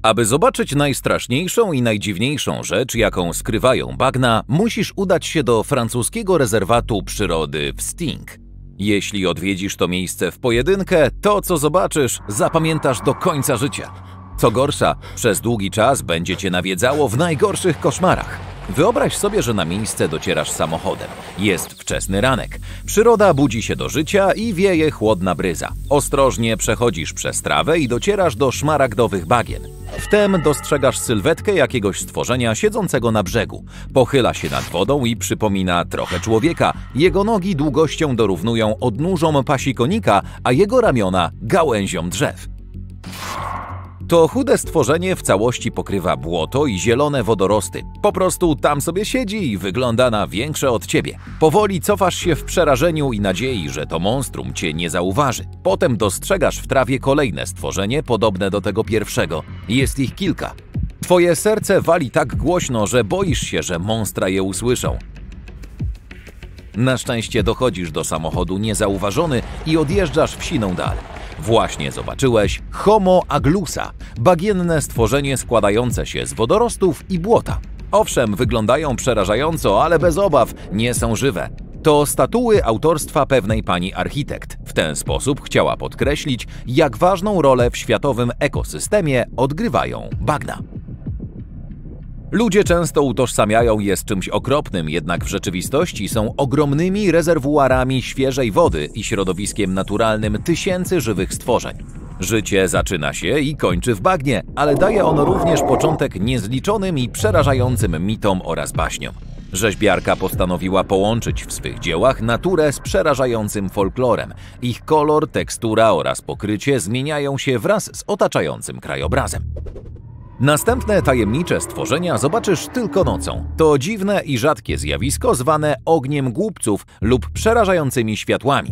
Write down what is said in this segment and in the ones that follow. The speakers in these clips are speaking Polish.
Aby zobaczyć najstraszniejszą i najdziwniejszą rzecz, jaką skrywają bagna, musisz udać się do francuskiego rezerwatu przyrody w Sting. Jeśli odwiedzisz to miejsce w pojedynkę, to co zobaczysz, zapamiętasz do końca życia. Co gorsza, przez długi czas będzie cię nawiedzało w najgorszych koszmarach. Wyobraź sobie, że na miejsce docierasz samochodem. Jest wczesny ranek. Przyroda budzi się do życia i wieje chłodna bryza. Ostrożnie przechodzisz przez trawę i docierasz do szmaragdowych bagien. Wtem dostrzegasz sylwetkę jakiegoś stworzenia siedzącego na brzegu. Pochyla się nad wodą i przypomina trochę człowieka. Jego nogi długością dorównują odnóżom pasikonika, a jego ramiona gałęziom drzew. To chude stworzenie w całości pokrywa błoto i zielone wodorosty. Po prostu tam sobie siedzi i wygląda na większe od ciebie. Powoli cofasz się w przerażeniu i nadziei, że to monstrum cię nie zauważy. Potem dostrzegasz w trawie kolejne stworzenie podobne do tego pierwszego. Jest ich kilka. Twoje serce wali tak głośno, że boisz się, że monstra je usłyszą. Na szczęście dochodzisz do samochodu niezauważony i odjeżdżasz w siną dal. Właśnie zobaczyłeś Homo aglusa, bagienne stworzenie składające się z wodorostów i błota. Owszem, wyglądają przerażająco, ale bez obaw, nie są żywe. To statuły autorstwa pewnej pani architekt. W ten sposób chciała podkreślić, jak ważną rolę w światowym ekosystemie odgrywają bagna. Ludzie często utożsamiają je z czymś okropnym, jednak w rzeczywistości są ogromnymi rezerwuarami świeżej wody i środowiskiem naturalnym tysięcy żywych stworzeń. Życie zaczyna się i kończy w bagnie, ale daje ono również początek niezliczonym i przerażającym mitom oraz baśniom. Rzeźbiarka postanowiła połączyć w swych dziełach naturę z przerażającym folklorem. Ich kolor, tekstura oraz pokrycie zmieniają się wraz z otaczającym krajobrazem. Następne tajemnicze stworzenia zobaczysz tylko nocą. To dziwne i rzadkie zjawisko zwane ogniem głupców lub przerażającymi światłami.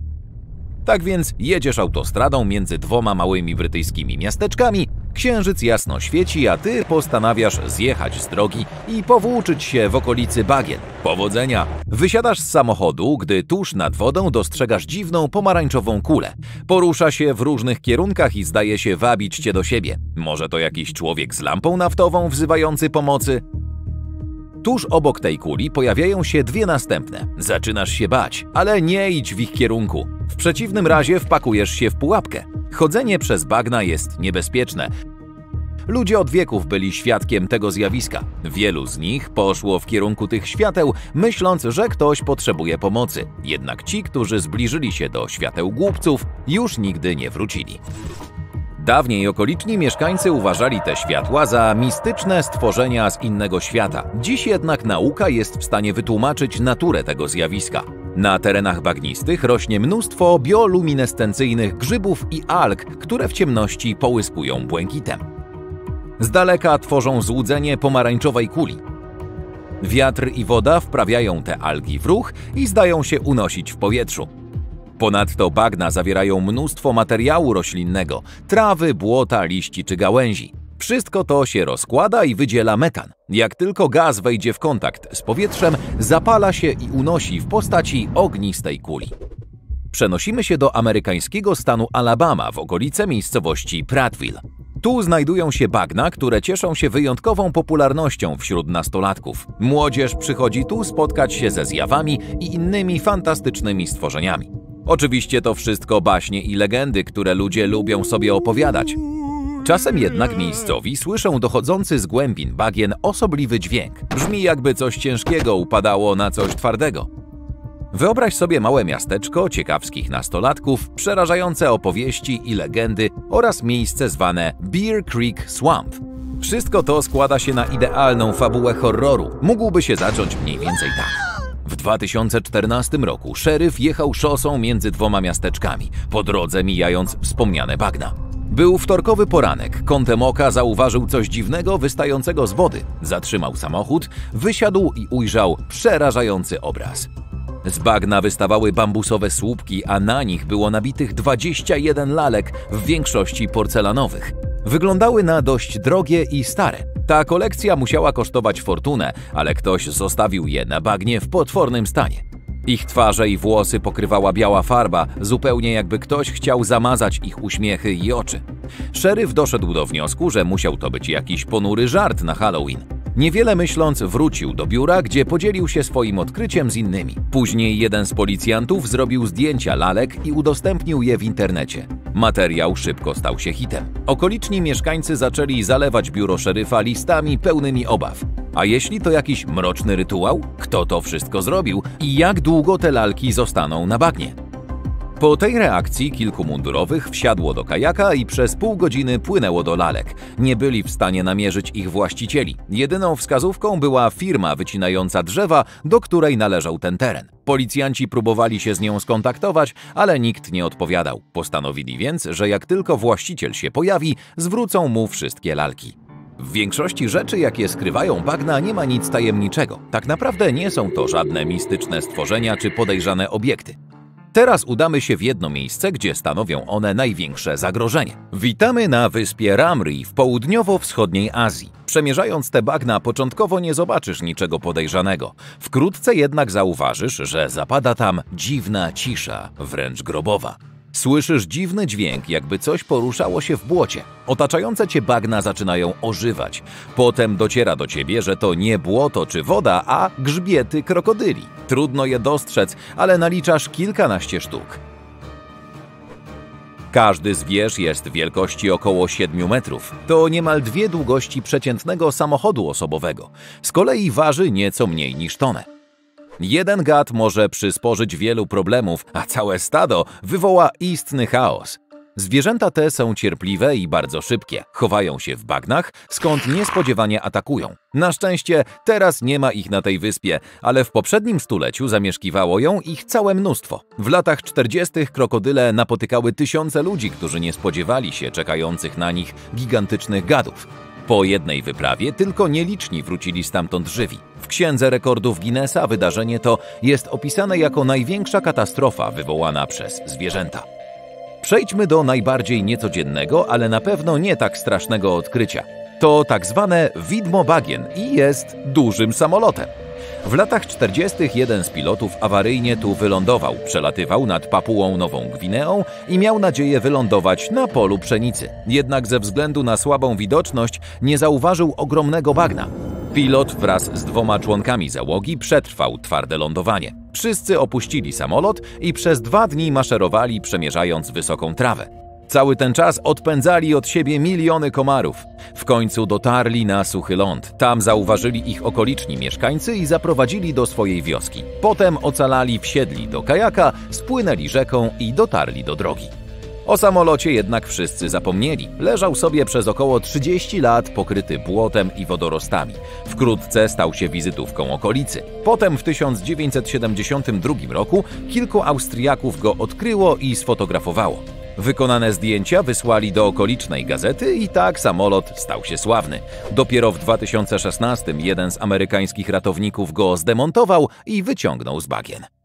Tak więc jedziesz autostradą między dwoma małymi brytyjskimi miasteczkami, księżyc jasno świeci, a ty postanawiasz zjechać z drogi i powłóczyć się w okolicy bagien. Powodzenia! Wysiadasz z samochodu, gdy tuż nad wodą dostrzegasz dziwną pomarańczową kulę. Porusza się w różnych kierunkach i zdaje się wabić cię do siebie. Może to jakiś człowiek z lampą naftową wzywający pomocy? Tuż obok tej kuli pojawiają się dwie następne. Zaczynasz się bać, ale nie idź w ich kierunku. W przeciwnym razie wpakujesz się w pułapkę. Chodzenie przez bagna jest niebezpieczne. Ludzie od wieków byli świadkiem tego zjawiska. Wielu z nich poszło w kierunku tych świateł, myśląc, że ktoś potrzebuje pomocy. Jednak ci, którzy zbliżyli się do świateł głupców, już nigdy nie wrócili. Dawniej okoliczni mieszkańcy uważali te światła za mistyczne stworzenia z innego świata. Dziś jednak nauka jest w stanie wytłumaczyć naturę tego zjawiska. Na terenach bagnistych rośnie mnóstwo bioluminescencyjnych grzybów i alg, które w ciemności połyskują błękitem. Z daleka tworzą złudzenie pomarańczowej kuli. Wiatr i woda wprawiają te algi w ruch i zdają się unosić w powietrzu. Ponadto bagna zawierają mnóstwo materiału roślinnego, trawy, błota, liści czy gałęzi. Wszystko to się rozkłada i wydziela metan. Jak tylko gaz wejdzie w kontakt z powietrzem, zapala się i unosi w postaci ognistej kuli. Przenosimy się do amerykańskiego stanu Alabama w okolice miejscowości Prattville. Tu znajdują się bagna, które cieszą się wyjątkową popularnością wśród nastolatków. Młodzież przychodzi tu spotkać się ze zjawami i innymi fantastycznymi stworzeniami. Oczywiście to wszystko baśnie i legendy, które ludzie lubią sobie opowiadać. Czasem jednak miejscowi słyszą dochodzący z głębin bagien osobliwy dźwięk. Brzmi, jakby coś ciężkiego upadało na coś twardego. Wyobraź sobie małe miasteczko ciekawskich nastolatków, przerażające opowieści i legendy oraz miejsce zwane Bear Creek Swamp. Wszystko to składa się na idealną fabułę horroru. Mógłby się zacząć mniej więcej tak. W 2014 roku szeryf jechał szosą między dwoma miasteczkami, po drodze mijając wspomniane bagna. Był wtorkowy poranek, kątem oka zauważył coś dziwnego wystającego z wody. Zatrzymał samochód, wysiadł i ujrzał przerażający obraz. Z bagna wystawały bambusowe słupki, a na nich było nabitych 21 lalek, w większości porcelanowych. Wyglądały na dość drogie i stare. Ta kolekcja musiała kosztować fortunę, ale ktoś zostawił je na bagnie w potwornym stanie. Ich twarze i włosy pokrywała biała farba, zupełnie jakby ktoś chciał zamazać ich uśmiechy i oczy. Szeryf doszedł do wniosku, że musiał to być jakiś ponury żart na Halloween. Niewiele myśląc, wrócił do biura, gdzie podzielił się swoim odkryciem z innymi. Później jeden z policjantów zrobił zdjęcia lalek i udostępnił je w internecie. Materiał szybko stał się hitem. Okoliczni mieszkańcy zaczęli zalewać biuro szeryfa listami pełnymi obaw. A jeśli to jakiś mroczny rytuał? Kto to wszystko zrobił i jak długo te lalki zostaną na bagnie? Po tej reakcji kilku mundurowych wsiadło do kajaka i przez pół godziny płynęło do lalek. Nie byli w stanie namierzyć ich właścicieli. Jedyną wskazówką była firma wycinająca drzewa, do której należał ten teren. Policjanci próbowali się z nią skontaktować, ale nikt nie odpowiadał. Postanowili więc, że jak tylko właściciel się pojawi, zwrócą mu wszystkie lalki. W większości rzeczy, jakie skrywają bagna, nie ma nic tajemniczego. Tak naprawdę nie są to żadne mistyczne stworzenia czy podejrzane obiekty. Teraz udamy się w jedno miejsce, gdzie stanowią one największe zagrożenie. Witamy na wyspie Ramri w południowo-wschodniej Azji. Przemierzając te bagna, początkowo nie zobaczysz niczego podejrzanego. Wkrótce jednak zauważysz, że zapada tam dziwna cisza, wręcz grobowa. Słyszysz dziwny dźwięk, jakby coś poruszało się w błocie. Otaczające cię bagna zaczynają ożywać. Potem dociera do ciebie, że to nie błoto czy woda, a grzbiety krokodyli. Trudno je dostrzec, ale naliczasz kilkanaście sztuk. Każdy z wież jest wielkości około 7 metrów. To niemal 2 długości przeciętnego samochodu osobowego. Z kolei waży nieco mniej niż tonę. Jeden gad może przysporzyć wielu problemów, a całe stado wywoła istny chaos. Zwierzęta te są cierpliwe i bardzo szybkie. Chowają się w bagnach, skąd niespodziewanie atakują. Na szczęście teraz nie ma ich na tej wyspie, ale w poprzednim stuleciu zamieszkiwało ją ich całe mnóstwo. W latach 40. krokodyle napotykały tysiące ludzi, którzy nie spodziewali się czekających na nich gigantycznych gadów. Po jednej wyprawie tylko nieliczni wrócili stamtąd żywi. W Księdze Rekordów Guinnessa wydarzenie to jest opisane jako największa katastrofa wywołana przez zwierzęta. Przejdźmy do najbardziej niecodziennego, ale na pewno nie tak strasznego odkrycia. To tak zwane widmo bagien i jest dużym samolotem. W latach 40. jeden z pilotów awaryjnie tu wylądował, przelatywał nad Papułą Nową Gwineą i miał nadzieję wylądować na polu pszenicy. Jednak ze względu na słabą widoczność nie zauważył ogromnego bagna. Pilot wraz z 2 członkami załogi przetrwał twarde lądowanie. Wszyscy opuścili samolot i przez 2 dni maszerowali, przemierzając wysoką trawę. Cały ten czas odpędzali od siebie miliony komarów. W końcu dotarli na suchy ląd. Tam zauważyli ich okoliczni mieszkańcy i zaprowadzili do swojej wioski. Potem ocalali, wsiedli do kajaka, spłynęli rzeką i dotarli do drogi. O samolocie jednak wszyscy zapomnieli. Leżał sobie przez około 30 lat pokryty błotem i wodorostami. Wkrótce stał się wizytówką okolicy. Potem w 1972 roku kilku Austriaków go odkryło i sfotografowało. Wykonane zdjęcia wysłali do okolicznej gazety i tak samolot stał się sławny. Dopiero w 2016 jeden z amerykańskich ratowników go zdemontował i wyciągnął z bagien.